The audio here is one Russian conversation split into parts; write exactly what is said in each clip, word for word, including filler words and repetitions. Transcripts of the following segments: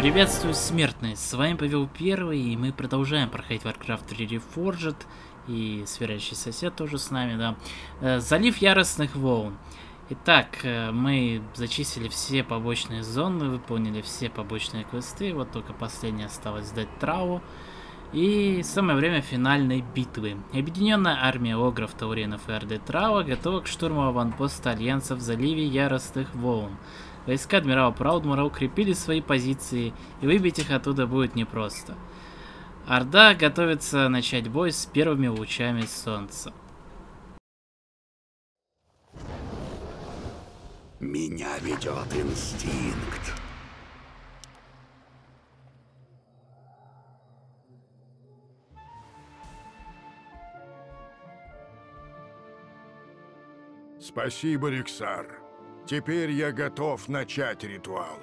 Приветствую, смертные! С вами Павел Первый, и мы продолжаем проходить Warcraft три Reforged, и сверяющий сосед тоже с нами, да. Залив яростных волн. Итак, мы зачистили все побочные зоны, выполнили все побочные квесты, вот только последнее осталось сдать Трау. И самое время финальной битвы. Объединенная армия огров, тауренов и орды Трауа готова к штурму аванпоста Альянса в заливе яростных волн. Войска адмирала Праудмура укрепили свои позиции, и выбить их оттуда будет непросто. Орда готовится начать бой с первыми лучами солнца. Меня ведет инстинкт. Спасибо, Рексар. Теперь я готов начать ритуал.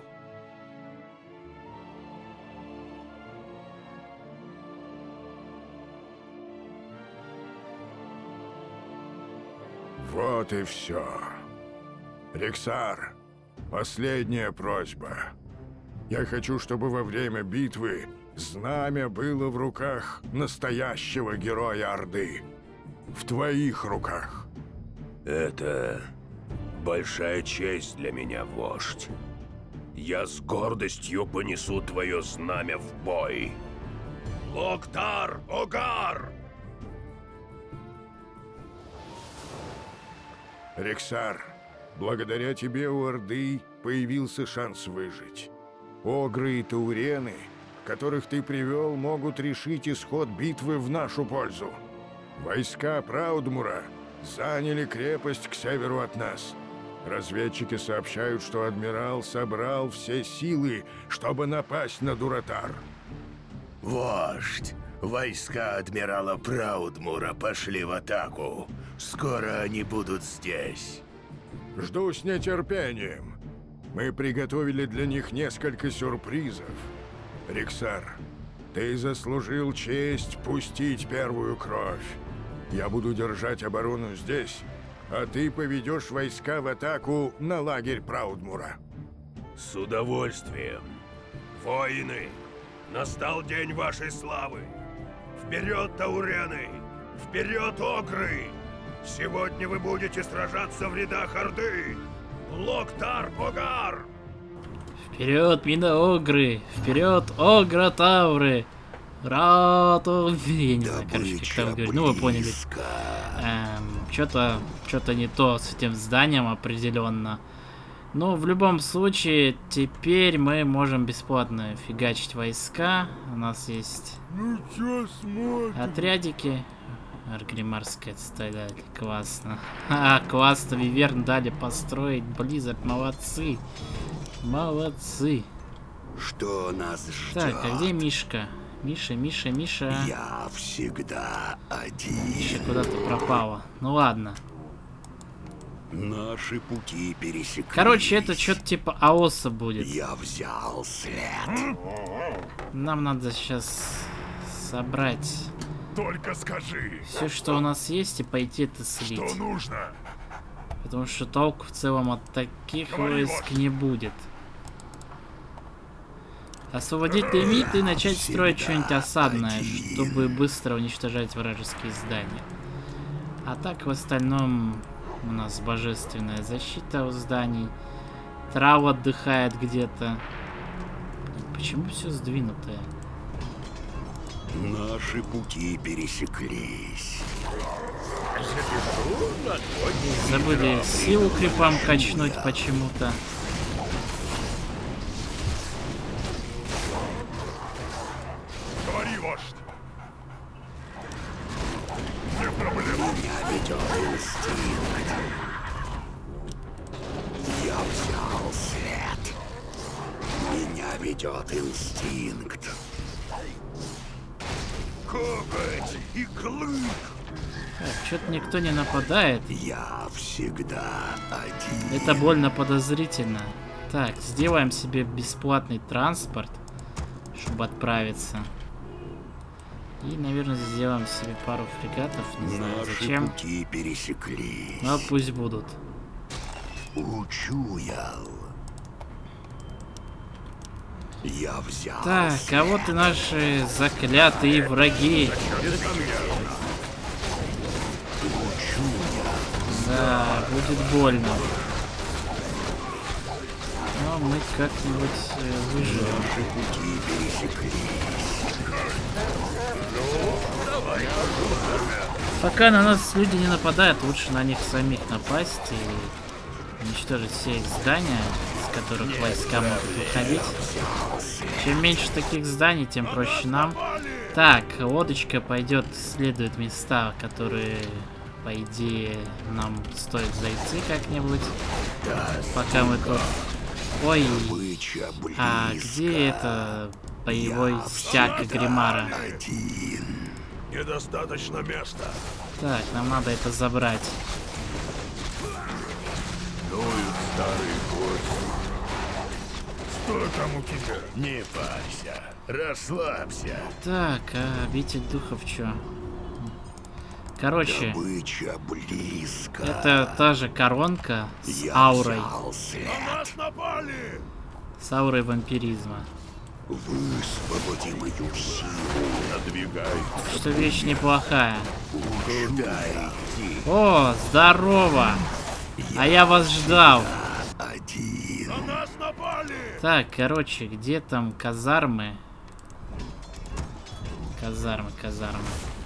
Вот и все. Рексар, последняя просьба. Я хочу, чтобы во время битвы знамя было в руках настоящего героя Орды. В твоих руках. Это большая честь для меня, вождь. Я с гордостью понесу твое знамя в бой. Локтар Огар! Рексар, благодаря тебе у Орды появился шанс выжить. Огры и таурены, которых ты привел, могут решить исход битвы в нашу пользу. Войска Праудмура заняли крепость к северу от нас. Разведчики сообщают, что адмирал собрал все силы, чтобы напасть на Дуратар. Вождь, войска адмирала Праудмура пошли в атаку. Скоро они будут здесь. Жду с нетерпением. Мы приготовили для них несколько сюрпризов. Рексар, ты заслужил честь пустить первую кровь. Я буду держать оборону здесь, а ты поведешь войска в атаку на лагерь Праудмура. С удовольствием. Воины, настал день вашей славы. Вперед, таурены! Вперед, огры! Сегодня вы будете сражаться в рядах Орды! Локтар Огар! Вперед, Миноогры! Вперед, Огротавры! Рату... Я не знаю, короче, как там говорить. Ну, вы поняли. Эм, что-то что-то не то с этим зданием определенно. Но в любом случае, теперь мы можем бесплатно фигачить войска. У нас есть ну, чё смотрим? Отрядики. Аргримарская сталь, классно. А, классно, Виверн дали построить. Близзард, молодцы. Молодцы. Что нас ждет? Так, а где Мишка? Миша, Миша, Миша. Я всегда один. Миша куда-то пропала. Ну ладно. Наши пути пересеклись. Короче, это что-то типа АОСа будет. Я взял след. Нам надо сейчас собрать Только скажи, все, что у нас есть, и пойти это слить. что нужно. Потому что толку в целом от таких Говори, войск вождь. не будет. Освободить лимит и начать строить что-нибудь осадное, чтобы быстро уничтожать вражеские здания. А так в остальном у нас божественная защита у зданий. Трау отдыхает где-то. Почему все сдвинутое? Наши пути пересеклись. Забыли силу крипам качнуть почему-то. Говори, вождь. Не проблема. Меня ведет инстинкт. Я взял след. Меня ведет инстинкт. Коготь и клык! Что-то никто не нападает. Я всегда один. Это больно подозрительно. Так, сделаем себе бесплатный транспорт, чтобы отправиться. И, наверное, сделаем себе пару фрегатов. Не знаю Наши зачем. пути пересеклись. Но пусть будут. Учуял. Я взял. Так, а вот и наши заклятые враги. Да, будет больно. Но мы как-нибудь э, выживем. Пока на нас люди не нападают, лучше на них самих напасть и уничтожить все их здания, из которых войска могут выходить. Чем меньше таких зданий, тем проще нам. Так, лодочка пойдет, исследует места, которые, по идее, нам стоит зайти как-нибудь. Пока мы тут... Ой, а где это боевой стяг Гримара? Недостаточно места. Так, нам надо это забрать. Старый гость. Что там у тебя? Не парься, расслабься. Так, а обитель духов чё? Короче, Добыча близко. это та же коронка с Я аурой. взял след. На нас напали! С аурой вампиризма. Высвободи мою силу. Надвигай. Что вещь неплохая. Куда идти? О, здорово! А я вас ждал. Один. На нас напали! Так, короче, где там казармы? Казармы, казармы.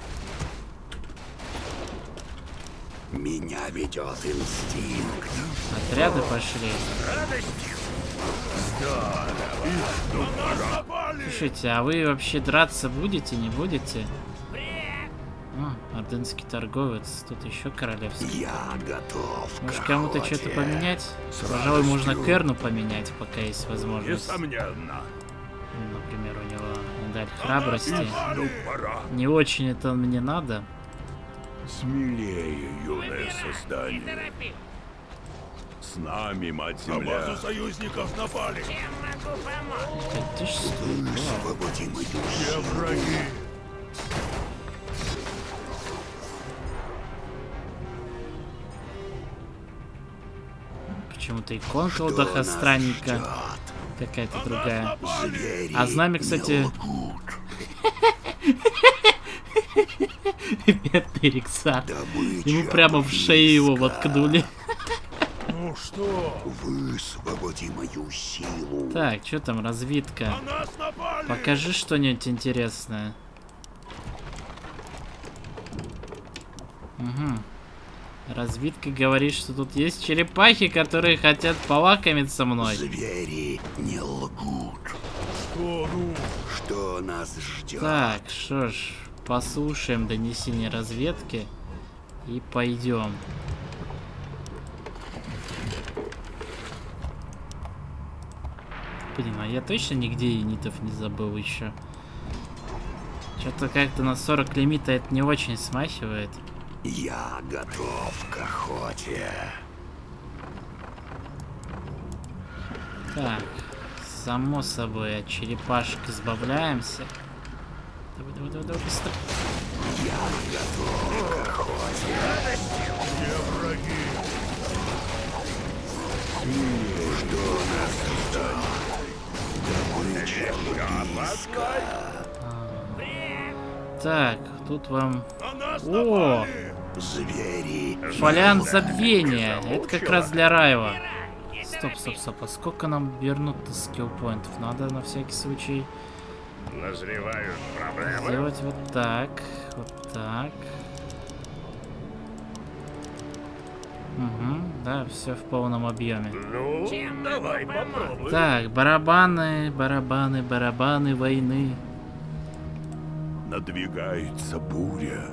Меня ведет инстинкт. Отряды пошли. Слушайте, а вы вообще драться будете, не будете? О, ордынский торговец, тут еще королевский. Я готов. Может, кому-то что-то поменять? Пожалуй, можно Керну поменять, пока есть возможность. Несомненно. Например, у него медаль храбрости. Ну, пора. Не очень это мне надо. Смелее, юное создание. С нами, мать земля. На базу союзников напали. Так, ты что? Высвободи мою Все силу. враги. Почему-то иконка Что у нас Дахастранника ждет? какая-то другая. Звери А знамя, не кстати... лгут. Бедный Риксар. Добыча Ему прямо в шею его близко. воткнули. Ну что? Высвободи мою силу. Так, что там, разведка? На нас напали! Покажи что-нибудь интересное. Угу. Разведка говорит, что тут есть черепахи, которые хотят полакомиться мной. Звери не лгут. Что, ну? Что нас ждет? Так, что ж, послушаем донесение разведки и пойдем. Блин, а я точно нигде юнитов не забыл еще. Что-то как-то на сорок лимита это не очень смахивает. Я готов к охоте. Так, само собой, от черепашек избавляемся. Давай, давай, давай, давай, быстро. Я готов к охоте. Все враги. Что нас ждет? Добыча близко. Так, тут вам... На нас О! напали! Звери. Фолиант забвения. Это как раз для Раева. Стоп, стоп, стоп. А сколько нам вернут-то скиллпоинтов? Надо на всякий случай Назревают проблемы. сделать вот так. Вот так. Угу, да, все в полном объеме. Ну, давай попробуем. Так, барабаны, барабаны, барабаны войны. Надвигается буря.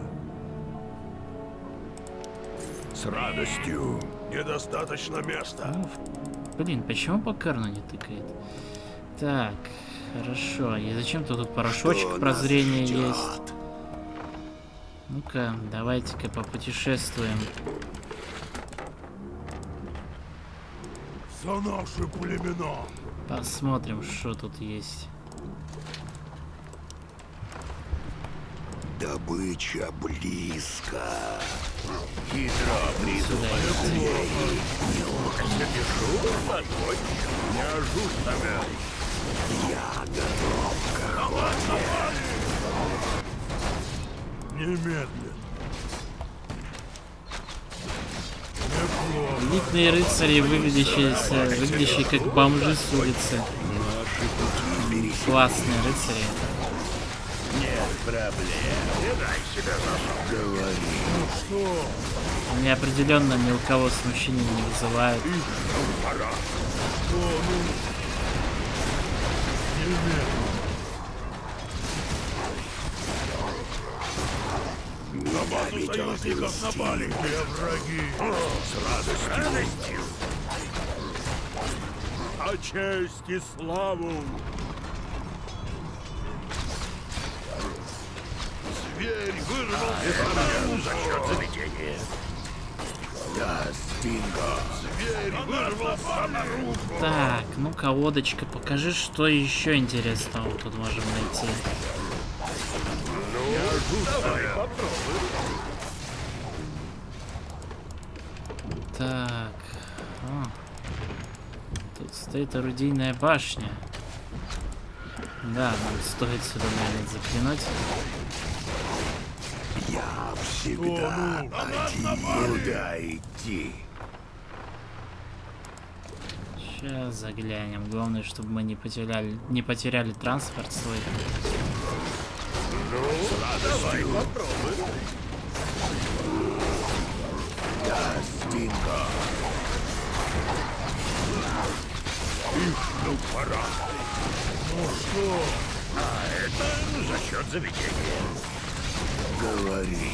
С радостью. Недостаточно места. Ну, блин, почему по Керну не тыкает? Так, хорошо. И зачем-то тут порошочек Что прозрения нас ждет? есть. Ну-ка, давайте-ка попутешествуем. За наши племена. Посмотрим, что тут есть. Добыча близко. Хитро Сюда идти. Неожиданно. Я готов к охоте. Немедленно. Неплохо. Элитные рыцари, выглядящие, выглядящие как бомжи с улицы. Классные рыцари. Нет проблем. Не дай себя зажать. Говори. Ну что? Они определенно ни у кого смущения не вызывают. Пора. Что, ну? Немедленно. На базу союзников напали. Где враги? С радостью. А честь и славу. Зверь вырвался за счет заведения. Да, Стинга. Зверь вырвался наружу. Так, ну-ка, лодочка, покажи, что еще интересного тут можем найти. Так. О. Тут стоит орудийная башня. Да, нам стоит сюда, наверное, заглянуть. Я всегда один. Куда идти? Сейчас заглянем. Главное, чтобы мы не потеряли, не потеряли транспорт свой. Давай попробуй. Да, Стинга. Их, ну пора. Ну что? А это за счет заведения. Говори.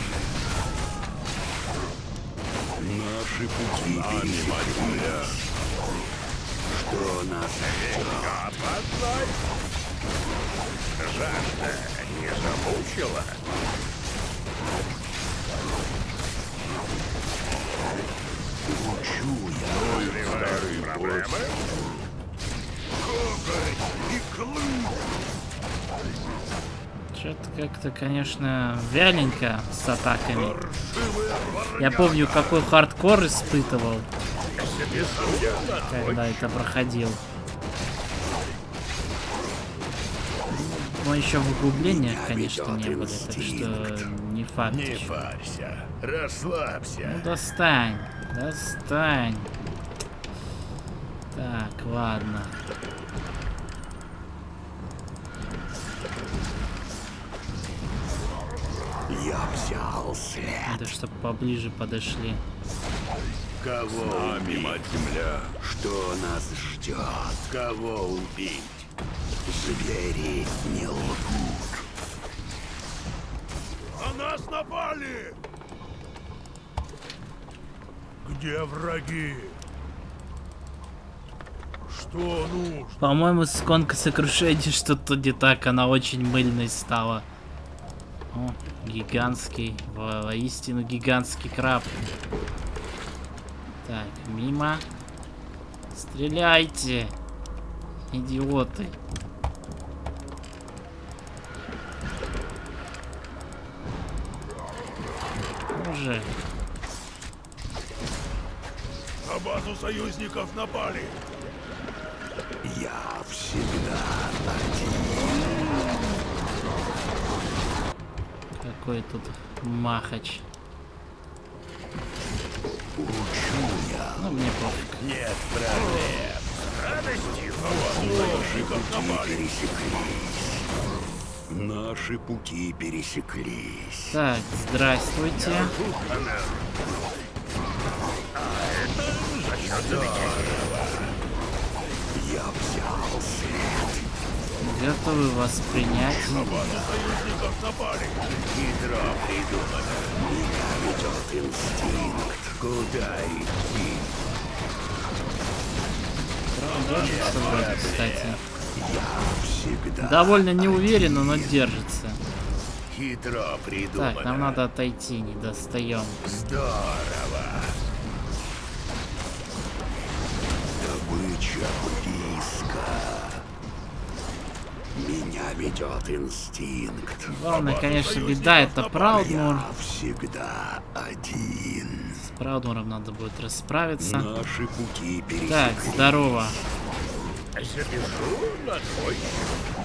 Наши пути пересеклись. Что нас ждет? Опознай. Жажда не замучила. Учу я. Старые проблемы? Коготь и клык. Что-то как-то, конечно, вяленько с атаками. Паршивые Я помню, какой хардкор испытывал, себе судья. когда это проходил. Но еще в углублениях, конечно, не были, так что не факт. Не еще. парься, расслабься. Ну, достань, достань. Так, ладно. Я взял след. Надо, чтобы поближе подошли. Кого Нами, убить? мать земля. Что нас ждет? Кого убить? Звери не лгут. На нас напали! Где враги? Что нужно? По-моему, с иконкой сокрушения что-то не так, она очень мыльной стала. О, гигантский, во- воистину гигантский краб. Так, мимо. Стреляйте, идиоты. Уже. На базу союзников напали. Я всегда один. Какой тут махач. Учу я. Ну, мне пофиг. Нет проблем. Радостью на базу союзников напали. Пересеклись. Наши пути пересеклись. Так, здравствуйте. Я взял след. Готовы вас принять. На базу союзников напали. Хитро придумано. Меня ведет инстинкт. Куда идти? Держится вроде, кстати. Я всегда Довольно неуверенно, но держится. хитро придумано. Так, нам надо отойти, не достаем. Здорово. Добыча близко. Меня ведет инстинкт. Главное, конечно, беда, это Праудмур. Я всегда один. С Праудмуром надо будет расправиться. Наши пути пересеклись. Так, здорово. Запишу на твой счет.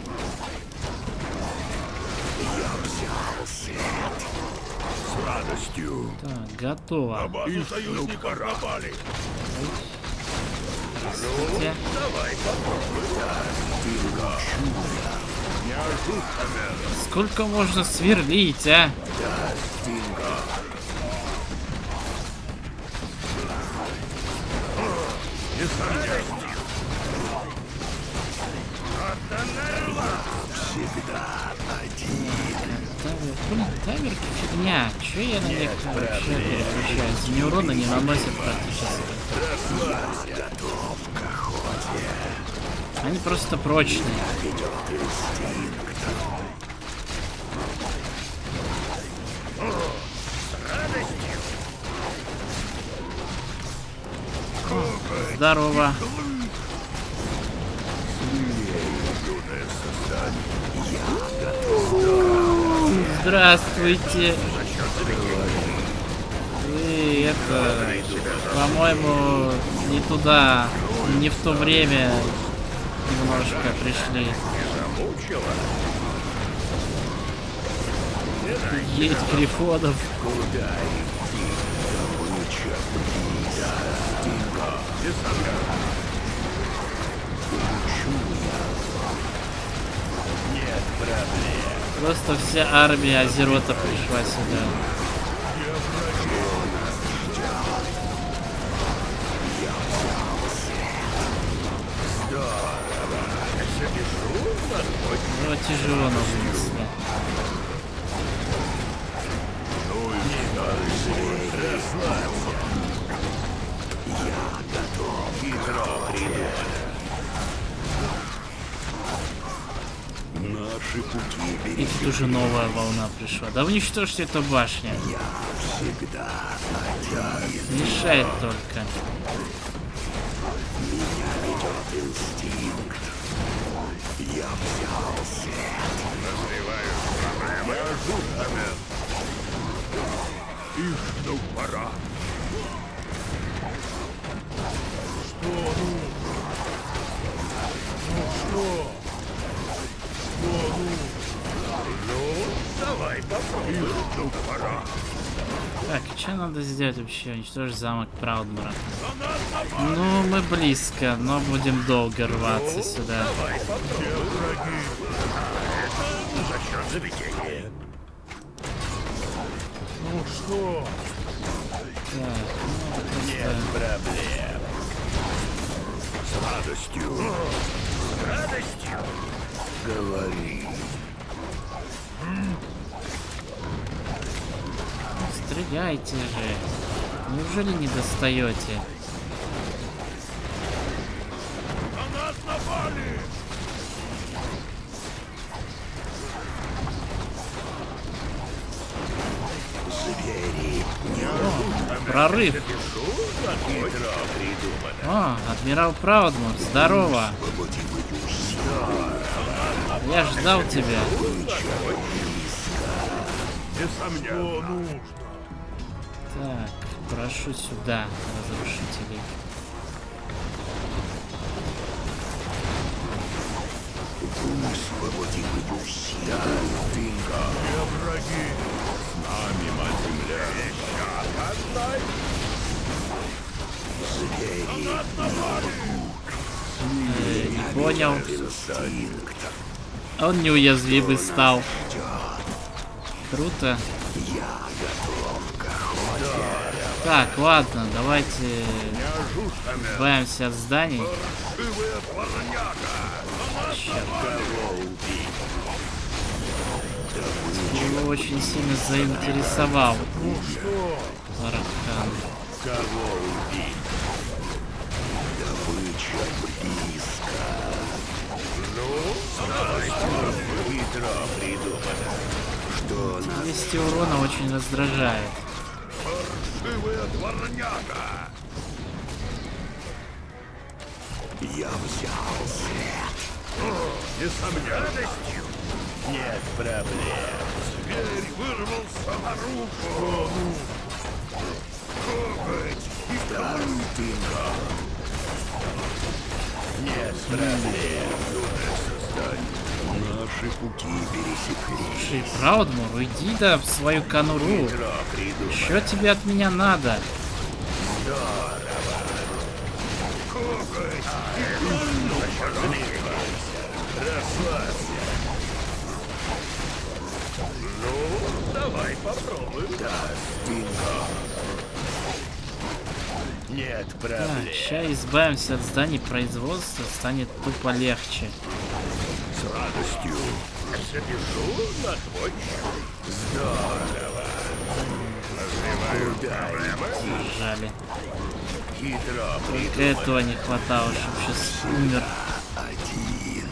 Я взял след. С радостью. Так, готово. На базу союзника напали. Здравствуйте. Давай попробуем. Неожиданно. Сколько можно сверлить, а? Всегда один. Тавер... Блин, таверки фигня. Че я на них вообще переключаюсь? Ни урона не наносят практически. Готов к охоте. Они просто прочные. Ведет инстинкт. Здорово. Здравствуйте. Вы это, по-моему, не туда, не в то время немножко пришли. Есть грифонов. Нет проблем. Просто вся армия Азерота пришла сюда. Ну, тяжело на улице. Наши пути И тут уже новая волна пришла. Да уничтожьте эту башню. всегда один. Мешает только. Меня ведет инстинкт. Я взял след. Неожиданно. Их ну пора. Что ну? Ну что? Что ну? Ну, давай попробуем. Их ну пора. Так, что надо сделать вообще? Уничтожить замок Праудмора. Ну, мы близко, но будем долго рваться сюда. Давай попробуем. Враги. Это за счет заведения. Ну что? Так, ну, Нет просто... проблем. С радостью. С радостью. Говори. Стреляйте же. Неужели не достаете? На нас напали. Звери. Прорыв. Хитро придумано. О, адмирал Праудмор, здорово. Я ждал тебя. Несомненно. нужно? Так, прошу сюда, разрушителей. Высвободи мою силу. Тынка. Все враги. С нами, мать земля. Отдай. Звери. Э, не понял. Инстинкт. Он неуязвимый стал. Круто. Я готов к охоте. Так, ладно, давайте избавимся от зданий. Живая дворняга. Черт, Кого убить? его очень сильно заинтересовал Ну что? Аркхан. Кого убить? Добыча близко. Ну, давай. Хитро придумано. Что нас двести урона очень раздражает. Живая дворняга. я взял след? Несомненно. Нет проблем. Зверь вырвался наружу. Коготь и Даром тынка. нет проблем, юное создание. Наши пути пересеклись. Слушай, Праудмур, уйди да в свою конуру. Что тебе от меня надо? Расслабься. Ну, давай попробуем. Да, Динго. Нет проблем. Так, сейчас избавимся от зданий производства, станет тупо легче. С радостью. Запишу на твой счет. Здорово. Куда идти? Жали. Хитро Только этого не хватало, чтобы сейчас умер. один.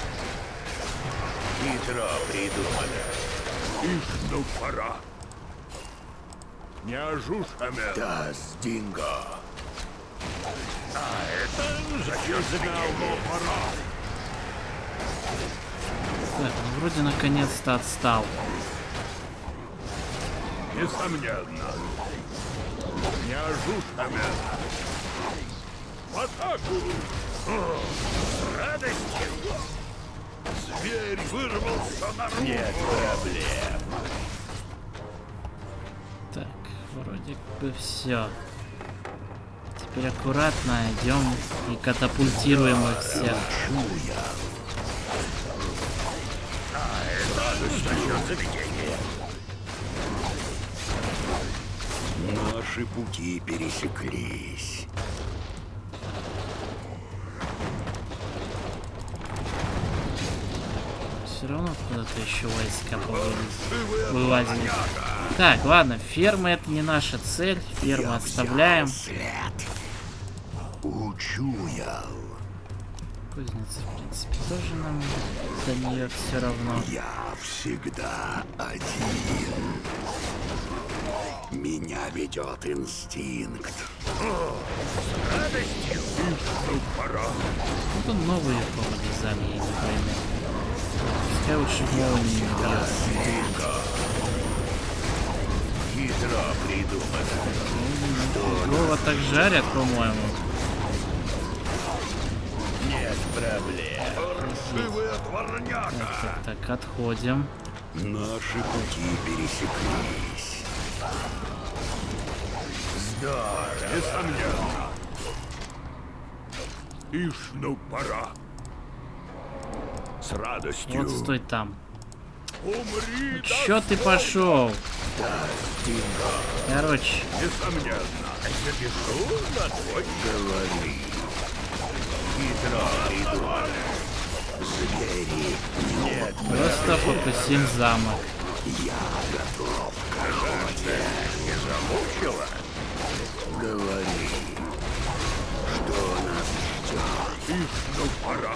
Хитро придумано. Ишь, ну пора. Не ожушаме. Да, Динго. А это зачем сигнал, пора. Так, он вроде наконец-то отстал. Несомненно. Не ожушаме. В атаку! С радостью! Зверь вырвался наружу! Нет проблем! Так, вроде бы все. Теперь аккуратно идем и катапультируем их всех. А это насчет заведения. Наши пути пересеклись. Все равно куда-то еще войска повылез- вылазили. Так, ладно, ферма это не наша цель. Ферму оставляем. Учуял. Кузница, в принципе, тоже нам до нее все равно. Я всегда один. Меня ведет инстинкт. С радостью. Пора. Ну, тут новые повылезали, я не пойму. Пускай лучше молнии не бьет. Хитро придумано. Другого так жарят, по-моему. Нет проблем. Паршивая дворняга. Так, так, так, отходим. Наши пути пересеклись. Здорово. Несомненно. Ишь, ну пора. С радостью. Вот стой там. Умри, Чё ты пошел? Короче, несомненно. Запишу на твой говори. Хитро придумано. Звери. Нет, просто покусим замок. я готов к охоте. Не замучила? Говори. Что нас ждет? Ишь, ну пора.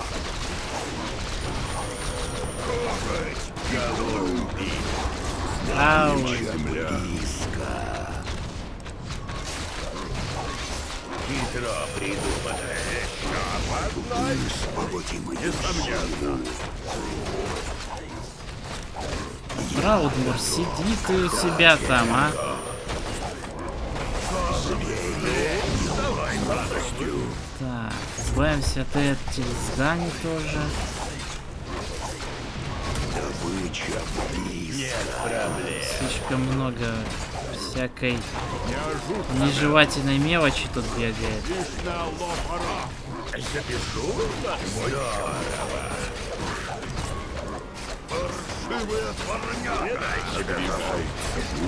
Коготь. Голубь. Ау. Земля. Близко. Хитро придумано. Высвободим их. Несомненно. Праудмур, сиди ты у себя там, а? Давай с радостью. Так, избавимся от этих зданий тоже. Добыча близко. Нет проблем. Слишком много всякой нежелательной мелочи тут бегает. Запишу на твой здорово. Паршивая дворняга. Не дай себя зашить.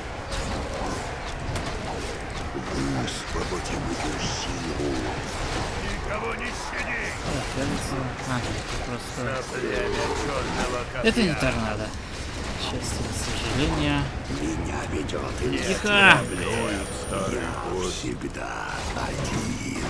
Высвободим эту силу. Никого не щади. Так, кажется... А, это просто... Племя черного копья. Это не торнадо. К счастью, к сожалению. Меня ведет Тихо! Я всегда один.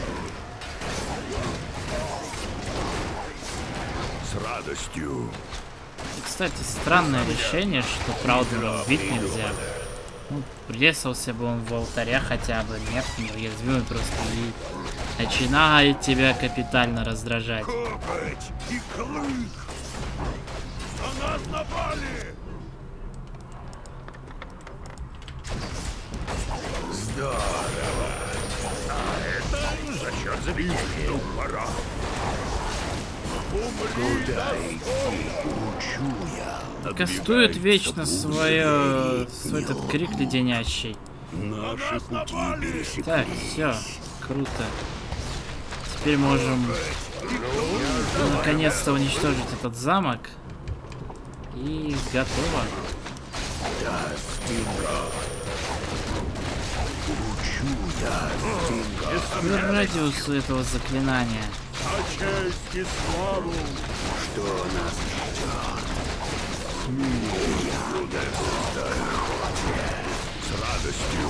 С радостью. И, кстати, странное решение, что Праудмура убить нельзя. Ну, пресался бы он в алтаря хотя бы. Нет, неуязвимый просто и начинает тебя капитально раздражать. Коготь и клык. На нас напали. Здорово. А это зачем забить? Ну, пора. Куда идти? Учу я. Кастует вечно свое, свой этот крик леденящий. Наши пути пересеклись. Так, все, круто. Теперь можем наконец-то уничтожить этот замок. И готово. И радиус этого заклинания. Что нас с радостью.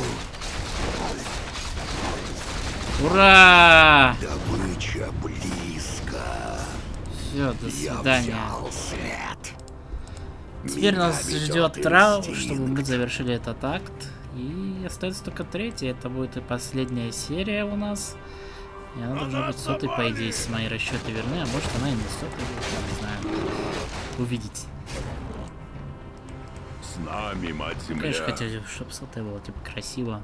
Ура! Добыча близко. Все, до Я свидания. взял след. Теперь Меня нас ведет ждет трау, инстинкт. чтобы мы завершили этот акт. И остается только третья. Это будет и последняя серия у нас. И она должна быть сотой, по идее, если мои расчеты верны. А может, она и не сотой будет, я не знаю. Увидите. С нами, мать земля. Конечно, хотел, чтобы сотой было, типа, красиво.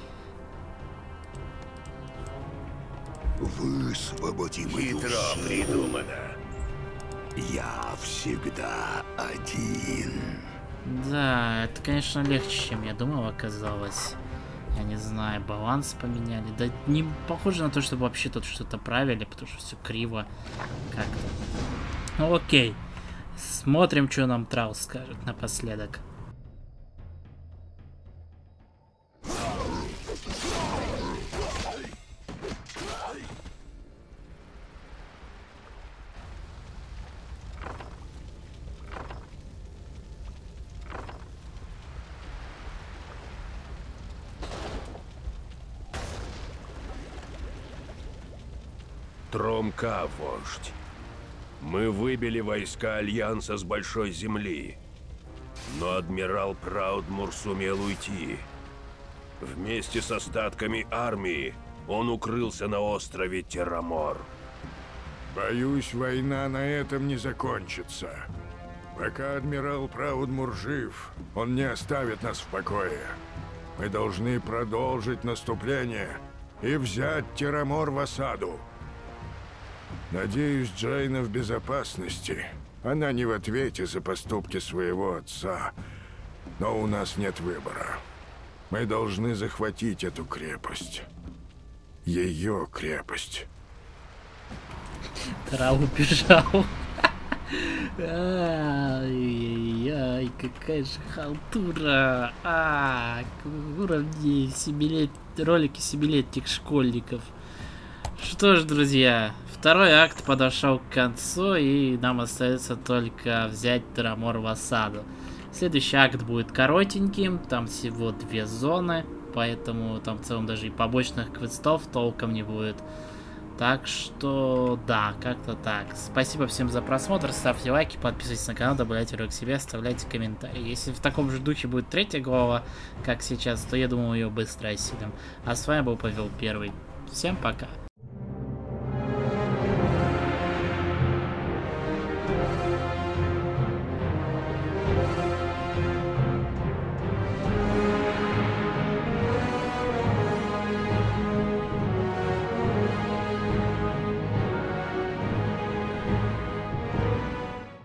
Высвободи мою Хитро силу. придумано. Я всегда один. Да, это, конечно, легче, чем я думал, оказалось. Я не знаю, баланс поменяли. Да не похоже на то, что вообще тут что-то правили, потому что все криво как-то. Ну окей. Смотрим, что нам Трау скажет напоследок. Тромка, вождь. Мы выбили войска Альянса с Большой Земли. Но адмирал Праудмур сумел уйти. Вместе с остатками армии он укрылся на острове Террамор. Боюсь, война на этом не закончится. Пока адмирал Праудмур жив, он не оставит нас в покое. Мы должны продолжить наступление и взять Террамор в осаду. Надеюсь, Джейна в безопасности. Она не в ответе за поступки своего отца. Но у нас нет выбора. Мы должны захватить эту крепость. Ее крепость. Трау убежал. Ай-яй-яй, какая же халтура. А, уровни семилет... ролики семилетних школьников. Что ж, друзья, второй акт подошел к концу, и нам остается только взять Террамор в осаду. Следующий акт будет коротеньким, там всего две зоны, поэтому там в целом даже и побочных квестов толком не будет. Так что, да, как-то так. Спасибо всем за просмотр, ставьте лайки, подписывайтесь на канал, добавляйте ролик к себе, оставляйте комментарии. Если в таком же духе будет третья глава, как сейчас, то я думаю, ее быстро осилим. А с вами был Павел Первый. Всем пока.